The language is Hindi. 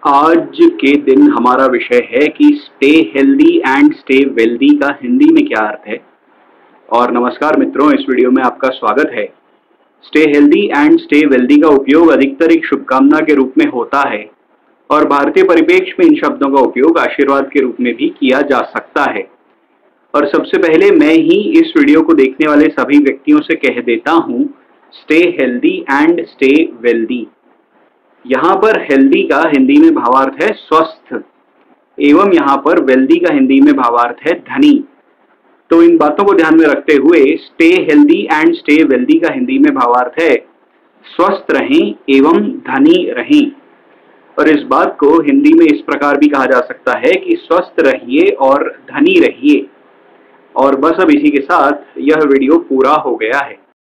आज के दिन हमारा विषय है कि stay healthy and stay wealthy का हिंदी में क्या अर्थ है। और नमस्कार मित्रों, इस वीडियो में आपका स्वागत है। Stay healthy and stay wealthy का उपयोग अधिकतर एक शुभकामना के रूप में होता है और भारतीय परिप्रेक्ष्य में इन शब्दों का उपयोग आशीर्वाद के रूप में भी किया जा सकता है। और सबसे पहले मैं ही इस वीडियो को देखने वाले सभी व्यक्तियों से कह देता हूँ, stay healthy and stay wealthy. यहाँ पर हेल्दी का हिंदी में भावार्थ है स्वस्थ एवं यहाँ पर वेल्दी का हिंदी में भावार्थ है धनी। तो इन बातों को ध्यान में रखते हुए stay healthy and stay wealthy का हिंदी में भावार्थ है स्वस्थ रहें एवं धनी रहें। और इस बात को हिंदी में इस प्रकार भी कहा जा सकता है कि स्वस्थ रहिए और धनी रहिए। और बस अब इसी के साथ यह वीडियो पूरा हो गया है।